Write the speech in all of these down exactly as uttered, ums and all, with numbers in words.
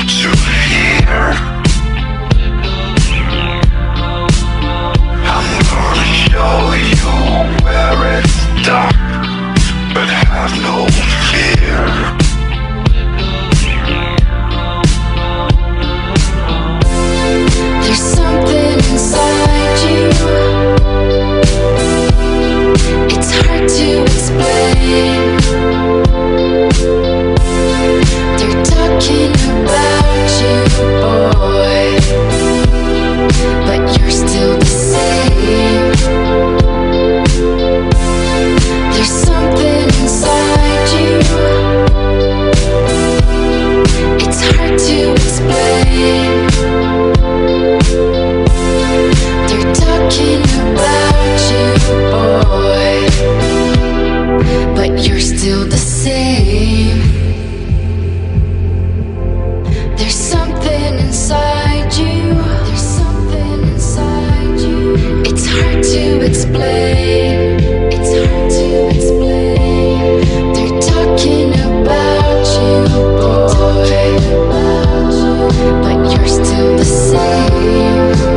to hear. I'm gonna show you where it's dark, but have no fear. There's something inside you. It's hard to explain. They're talking about you, boy, but you're still the same. There's something inside you. It's hard to explain. They're talking about you, boy, but you're still the same. There's something inside you. There's something inside you. It's hard to explain. It's hard to explain. They're talking about you, boy, but you're still the same.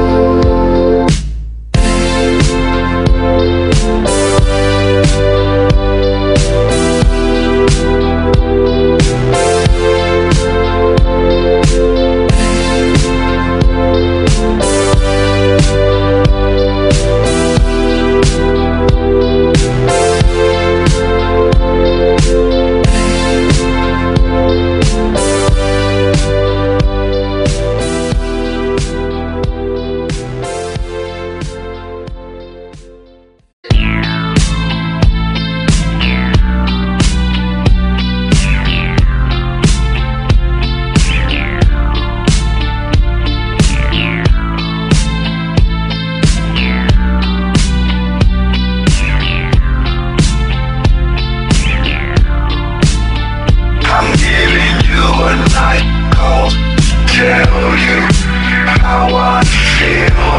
Nightcall, tell you how I feel.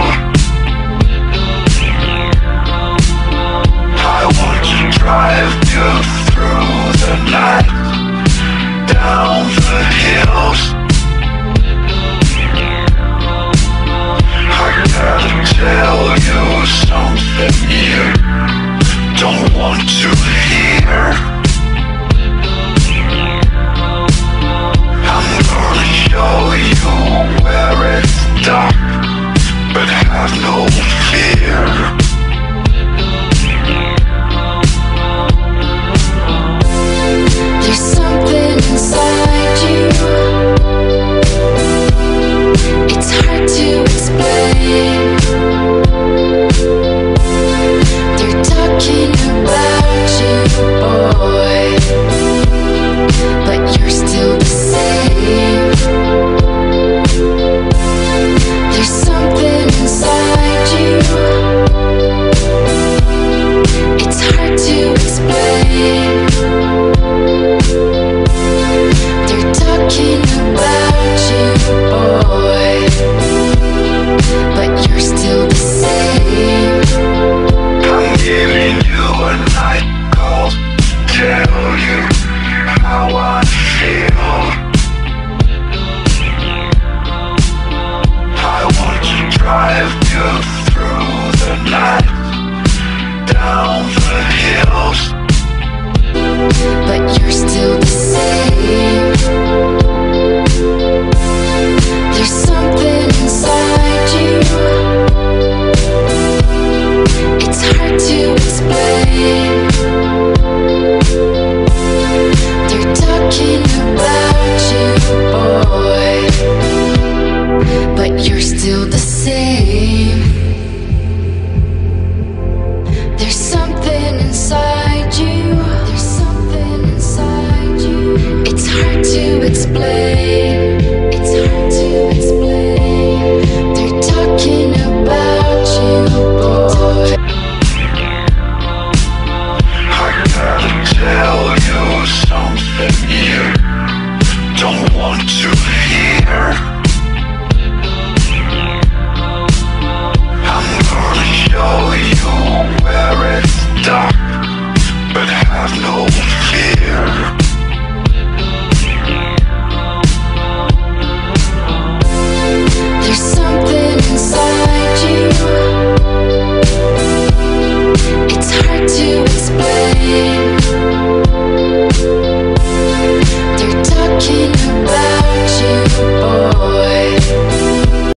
I want to drive you through the night, down the hills. I gotta tell you something you don't want to hear. I'm gonna show you where it's dark, but have no fear. There's something inside you. It's hard to explain. They're talking about you, boy, but you're still the same. There's something inside you. It's hard to explain. They're talking about you, boy, but you're still the same. I'm giving you a night call, tell you how I feel. I want to drive you